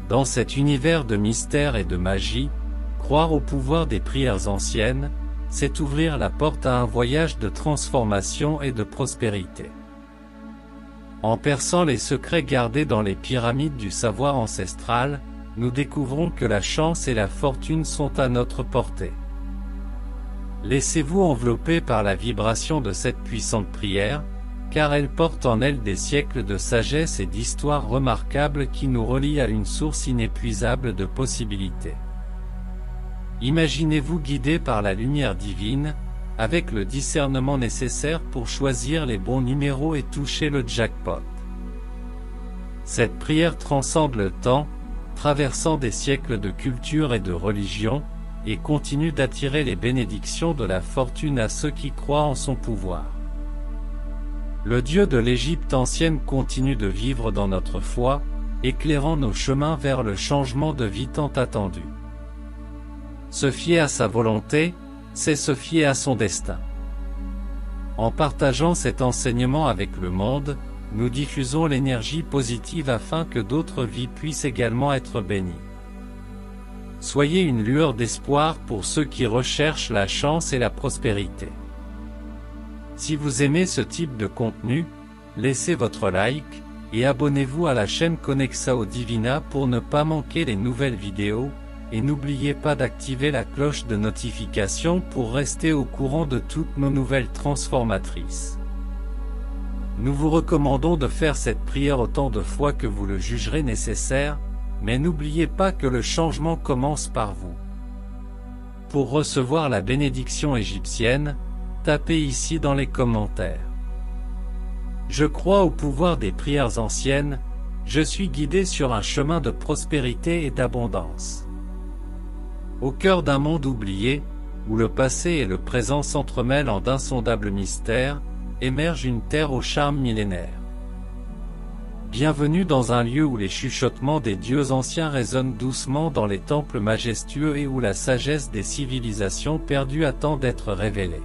Dans cet univers de mystère et de magie, croire au pouvoir des prières anciennes, c'est ouvrir la porte à un voyage de transformation et de prospérité. En perçant les secrets gardés dans les pyramides du savoir ancestral, nous découvrons que la chance et la fortune sont à notre portée. Laissez-vous envelopper par la vibration de cette puissante prière, car elle porte en elle des siècles de sagesse et d'histoires remarquables qui nous relient à une source inépuisable de possibilités. Imaginez-vous guidé par la lumière divine, avec le discernement nécessaire pour choisir les bons numéros et toucher le jackpot. Cette prière transcende le temps, traversant des siècles de culture et de religion, et continue d'attirer les bénédictions de la fortune à ceux qui croient en son pouvoir. Le Dieu de l'Égypte ancienne continue de vivre dans notre foi, éclairant nos chemins vers le changement de vie tant attendu. Se fier à sa volonté, c'est se fier à son destin. En partageant cet enseignement avec le monde, nous diffusons l'énergie positive afin que d'autres vies puissent également être bénies. Soyez une lueur d'espoir pour ceux qui recherchent la chance et la prospérité. Si vous aimez ce type de contenu, laissez votre like, et abonnez-vous à la chaîne Conexao Divina pour ne pas manquer les nouvelles vidéos, et n'oubliez pas d'activer la cloche de notification pour rester au courant de toutes nos nouvelles transformatrices. Nous vous recommandons de faire cette prière autant de fois que vous le jugerez nécessaire, mais n'oubliez pas que le changement commence par vous. Pour recevoir la bénédiction égyptienne, tapez ici dans les commentaires. Je crois au pouvoir des prières anciennes, je suis guidé sur un chemin de prospérité et d'abondance. Au cœur d'un monde oublié, où le passé et le présent s'entremêlent en d'insondables mystères, émerge une terre au charme millénaire. Bienvenue dans un lieu où les chuchotements des dieux anciens résonnent doucement dans les temples majestueux et où la sagesse des civilisations perdues attend d'être révélée.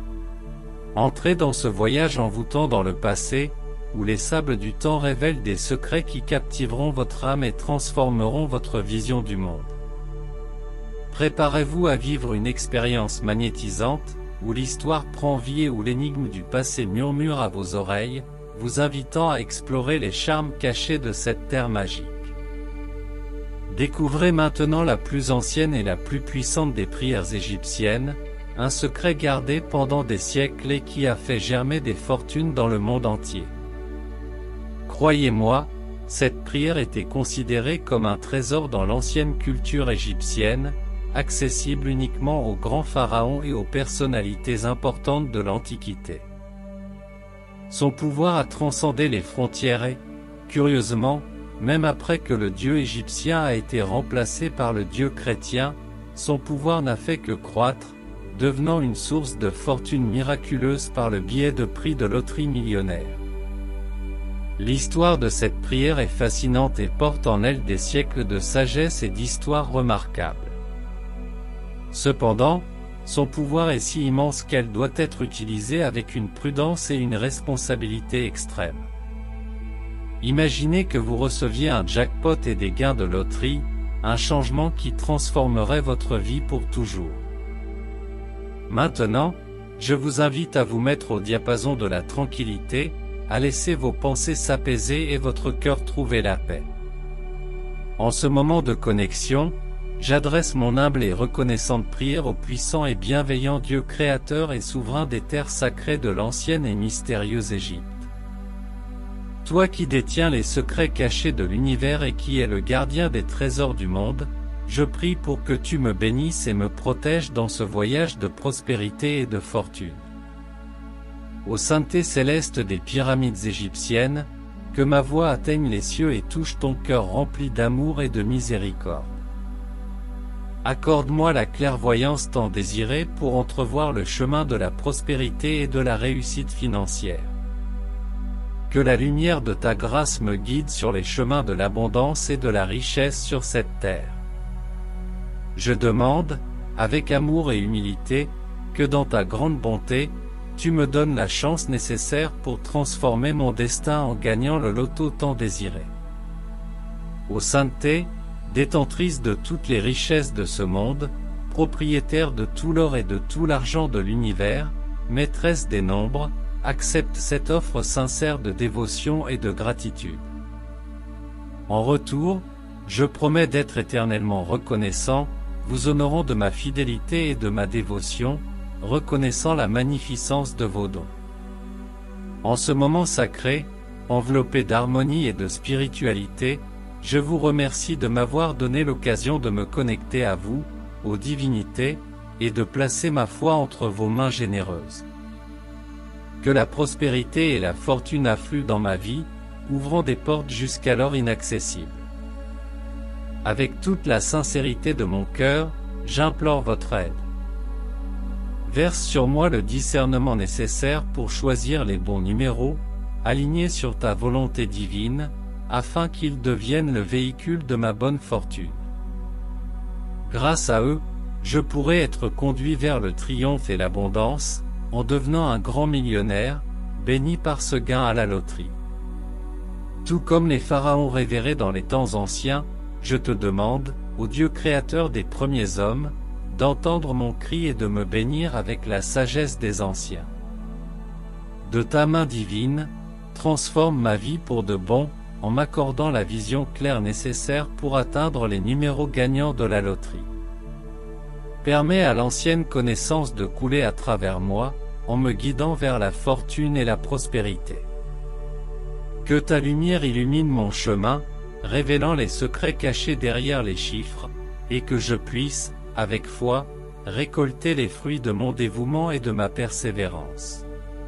Entrez dans ce voyage envoûtant dans le passé, où les sables du temps révèlent des secrets qui captiveront votre âme et transformeront votre vision du monde. Préparez-vous à vivre une expérience magnétisante, où l'histoire prend vie et où l'énigme du passé murmure à vos oreilles, vous invitant à explorer les charmes cachés de cette terre magique. Découvrez maintenant la plus ancienne et la plus puissante des prières égyptiennes, un secret gardé pendant des siècles et qui a fait germer des fortunes dans le monde entier. Croyez-moi, cette prière était considérée comme un trésor dans l'ancienne culture égyptienne, accessible uniquement aux grands pharaons et aux personnalités importantes de l'Antiquité. Son pouvoir a transcendé les frontières et, curieusement, même après que le dieu égyptien a été remplacé par le dieu chrétien, son pouvoir n'a fait que croître, devenant une source de fortune miraculeuse par le biais de prix de loterie millionnaires. L'histoire de cette prière est fascinante et porte en elle des siècles de sagesse et d'histoires remarquables. Cependant, son pouvoir est si immense qu'elle doit être utilisée avec une prudence et une responsabilité extrême. Imaginez que vous receviez un jackpot et des gains de loterie, un changement qui transformerait votre vie pour toujours. Maintenant, je vous invite à vous mettre au diapason de la tranquillité, à laisser vos pensées s'apaiser et votre cœur trouver la paix. En ce moment de connexion, j'adresse mon humble et reconnaissante prière au puissant et bienveillant Dieu créateur et souverain des terres sacrées de l'ancienne et mystérieuse Égypte. Toi qui détiens les secrets cachés de l'univers et qui es le gardien des trésors du monde, je prie pour que tu me bénisses et me protèges dans ce voyage de prospérité et de fortune. Ô sainteté céleste des pyramides égyptiennes, que ma voix atteigne les cieux et touche ton cœur rempli d'amour et de miséricorde. Accorde-moi la clairvoyance tant désirée pour entrevoir le chemin de la prospérité et de la réussite financière. Que la lumière de ta grâce me guide sur les chemins de l'abondance et de la richesse sur cette terre. Je demande, avec amour et humilité, que dans ta grande bonté, tu me donnes la chance nécessaire pour transformer mon destin en gagnant le loto tant désiré. Ô sainteté, détentrice de toutes les richesses de ce monde, propriétaire de tout l'or et de tout l'argent de l'univers, maîtresse des nombres, accepte cette offre sincère de dévotion et de gratitude. En retour, je promets d'être éternellement reconnaissant, vous honorant de ma fidélité et de ma dévotion, reconnaissant la magnificence de vos dons. En ce moment sacré, enveloppé d'harmonie et de spiritualité, je vous remercie de m'avoir donné l'occasion de me connecter à vous, aux divinités, et de placer ma foi entre vos mains généreuses. Que la prospérité et la fortune affluent dans ma vie, ouvrant des portes jusqu'alors inaccessibles. Avec toute la sincérité de mon cœur, j'implore votre aide. Verse sur moi le discernement nécessaire pour choisir les bons numéros, alignés sur ta volonté divine, afin qu'ils deviennent le véhicule de ma bonne fortune. Grâce à eux, je pourrai être conduit vers le triomphe et l'abondance, en devenant un grand millionnaire, béni par ce gain à la loterie. Tout comme les pharaons révérés dans les temps anciens, je te demande, ô Dieu créateur des premiers hommes, d'entendre mon cri et de me bénir avec la sagesse des anciens. De ta main divine, transforme ma vie pour de bon, en m'accordant la vision claire nécessaire pour atteindre les numéros gagnants de la loterie. Permets à l'ancienne connaissance de couler à travers moi, en me guidant vers la fortune et la prospérité. Que ta lumière illumine mon chemin, révélant les secrets cachés derrière les chiffres, et que je puisse, avec foi, récolter les fruits de mon dévouement et de ma persévérance.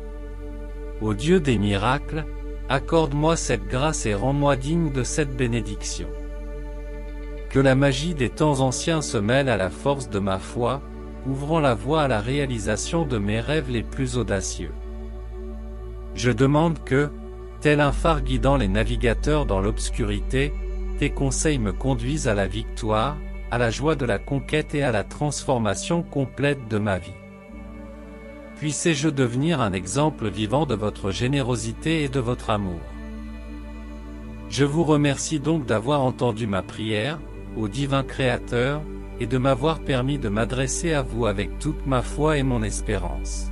Ô Dieu des miracles, accorde-moi cette grâce et rends-moi digne de cette bénédiction. Que la magie des temps anciens se mêle à la force de ma foi, ouvrant la voie à la réalisation de mes rêves les plus audacieux. Je demande que, tel un phare guidant les navigateurs dans l'obscurité, tes conseils me conduisent à la victoire, à la joie de la conquête et à la transformation complète de ma vie. Puissé-je devenir un exemple vivant de votre générosité et de votre amour. Je vous remercie donc d'avoir entendu ma prière, ô divin Créateur, et de m'avoir permis de m'adresser à vous avec toute ma foi et mon espérance.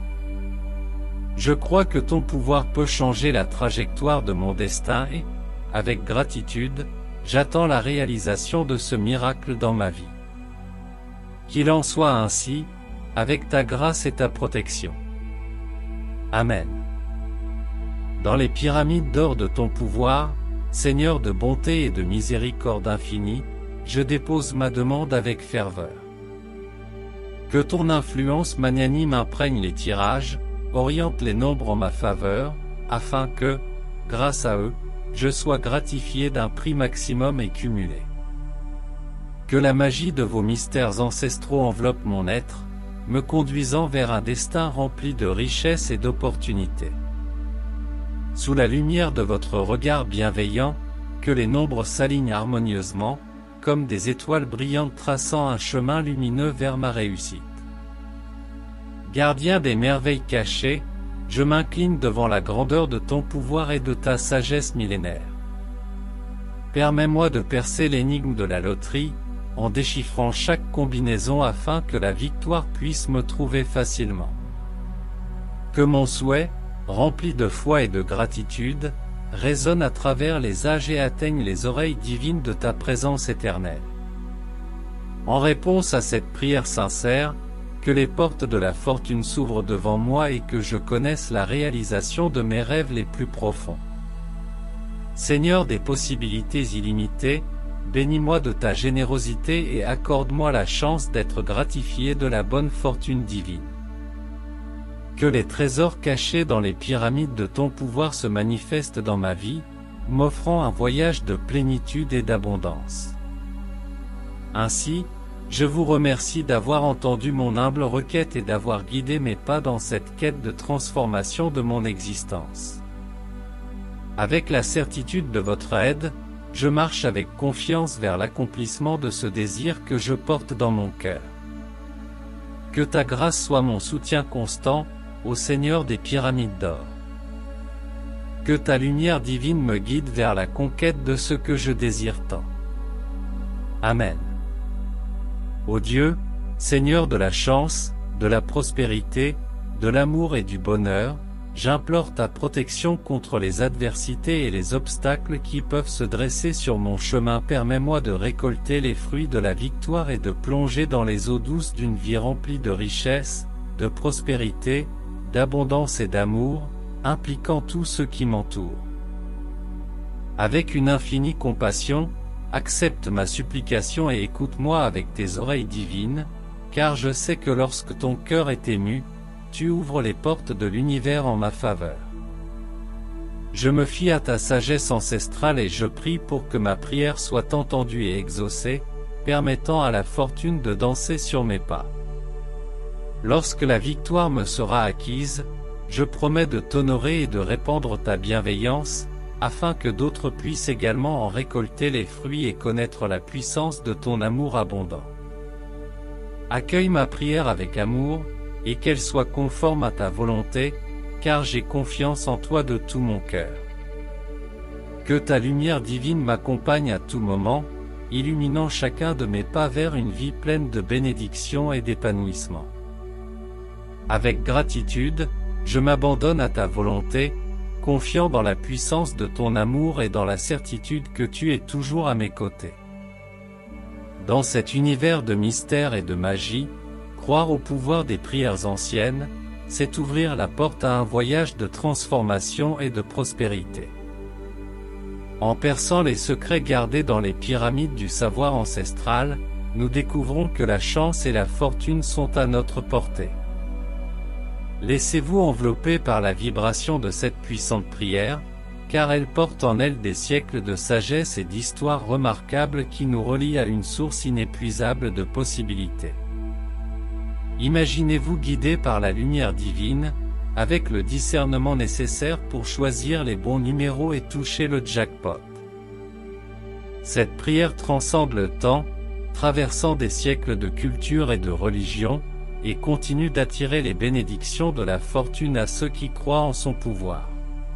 Je crois que ton pouvoir peut changer la trajectoire de mon destin et, avec gratitude, j'attends la réalisation de ce miracle dans ma vie. Qu'il en soit ainsi, avec ta grâce et ta protection. Amen. Dans les pyramides d'or de ton pouvoir, Seigneur de bonté et de miséricorde infinie, je dépose ma demande avec ferveur. Que ton influence magnanime imprègne les tirages, oriente les nombres en ma faveur, afin que, grâce à eux, je sois gratifié d'un prix maximum et cumulé. Que la magie de vos mystères ancestraux enveloppe mon être, me conduisant vers un destin rempli de richesses et d'opportunités. Sous la lumière de votre regard bienveillant, que les nombres s'alignent harmonieusement, comme des étoiles brillantes traçant un chemin lumineux vers ma réussite. Gardien des merveilles cachées, je m'incline devant la grandeur de ton pouvoir et de ta sagesse millénaire. Permets-moi de percer l'énigme de la loterie, en déchiffrant chaque combinaison afin que la victoire puisse me trouver facilement. Que mon souhait, rempli de foi et de gratitude, résonne à travers les âges et atteigne les oreilles divines de ta présence éternelle. En réponse à cette prière sincère, que les portes de la fortune s'ouvrent devant moi et que je connaisse la réalisation de mes rêves les plus profonds. Seigneur des possibilités illimitées, bénis-moi de ta générosité et accorde-moi la chance d'être gratifié de la bonne fortune divine. Que les trésors cachés dans les pyramides de ton pouvoir se manifestent dans ma vie, m'offrant un voyage de plénitude et d'abondance. Ainsi, je vous remercie d'avoir entendu mon humble requête et d'avoir guidé mes pas dans cette quête de transformation de mon existence. Avec la certitude de votre aide, je marche avec confiance vers l'accomplissement de ce désir que je porte dans mon cœur. Que ta grâce soit mon soutien constant, ô Seigneur des pyramides d'or. Que ta lumière divine me guide vers la conquête de ce que je désire tant. Amen. Ô Dieu, Seigneur de la chance, de la prospérité, de l'amour et du bonheur, j'implore ta protection contre les adversités et les obstacles qui peuvent se dresser sur mon chemin. Permets-moi de récolter les fruits de la victoire et de plonger dans les eaux douces d'une vie remplie de richesse, de prospérité, d'abondance et d'amour, impliquant tous ceux qui m'entourent. Avec une infinie compassion, accepte ma supplication et écoute-moi avec tes oreilles divines, car je sais que lorsque ton cœur est ému, tu ouvres les portes de l'univers en ma faveur. Je me fie à ta sagesse ancestrale et je prie pour que ma prière soit entendue et exaucée, permettant à la fortune de danser sur mes pas. Lorsque la victoire me sera acquise, je promets de t'honorer et de répandre ta bienveillance, afin que d'autres puissent également en récolter les fruits et connaître la puissance de ton amour abondant. Accueille ma prière avec amour, et qu'elle soit conforme à ta volonté, car j'ai confiance en toi de tout mon cœur. Que ta lumière divine m'accompagne à tout moment, illuminant chacun de mes pas vers une vie pleine de bénédictions et d'épanouissement. Avec gratitude, je m'abandonne à ta volonté, confiant dans la puissance de ton amour et dans la certitude que tu es toujours à mes côtés. Dans cet univers de mystère et de magie, croire au pouvoir des prières anciennes, c'est ouvrir la porte à un voyage de transformation et de prospérité. En perçant les secrets gardés dans les pyramides du savoir ancestral, nous découvrons que la chance et la fortune sont à notre portée. Laissez-vous envelopper par la vibration de cette puissante prière, car elle porte en elle des siècles de sagesse et d'histoires remarquables qui nous relient à une source inépuisable de possibilités. Imaginez-vous guidé par la lumière divine, avec le discernement nécessaire pour choisir les bons numéros et toucher le jackpot. Cette prière transcende le temps, traversant des siècles de culture et de religion, et continue d'attirer les bénédictions de la fortune à ceux qui croient en son pouvoir.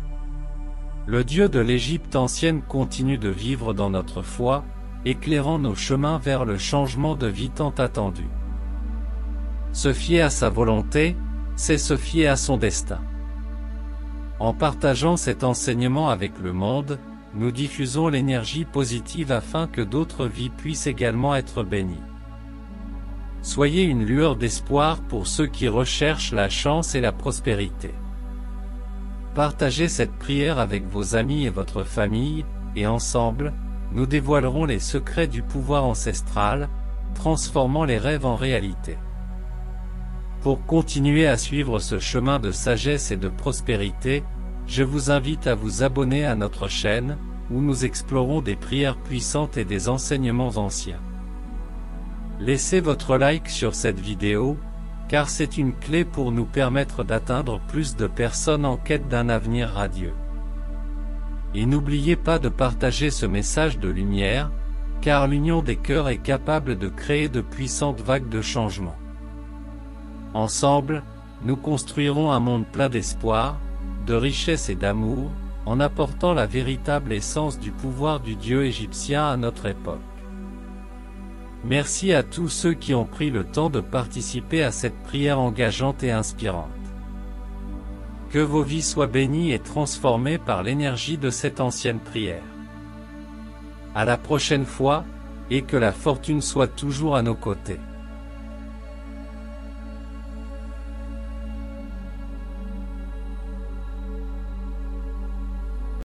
Le Dieu de l'Égypte ancienne continue de vivre dans notre foi, éclairant nos chemins vers le changement de vie tant attendu. Se fier à sa volonté, c'est se fier à son destin. En partageant cet enseignement avec le monde, nous diffusons l'énergie positive afin que d'autres vies puissent également être bénies. Soyez une lueur d'espoir pour ceux qui recherchent la chance et la prospérité. Partagez cette prière avec vos amis et votre famille, et ensemble, nous dévoilerons les secrets du pouvoir ancestral, transformant les rêves en réalité. Pour continuer à suivre ce chemin de sagesse et de prospérité, je vous invite à vous abonner à notre chaîne, où nous explorons des prières puissantes et des enseignements anciens. Laissez votre like sur cette vidéo, car c'est une clé pour nous permettre d'atteindre plus de personnes en quête d'un avenir radieux. Et n'oubliez pas de partager ce message de lumière, car l'union des cœurs est capable de créer de puissantes vagues de changement. Ensemble, nous construirons un monde plein d'espoir, de richesse et d'amour, en apportant la véritable essence du pouvoir du Dieu égyptien à notre époque. Merci à tous ceux qui ont pris le temps de participer à cette prière engageante et inspirante. Que vos vies soient bénies et transformées par l'énergie de cette ancienne prière. À la prochaine fois, et que la fortune soit toujours à nos côtés.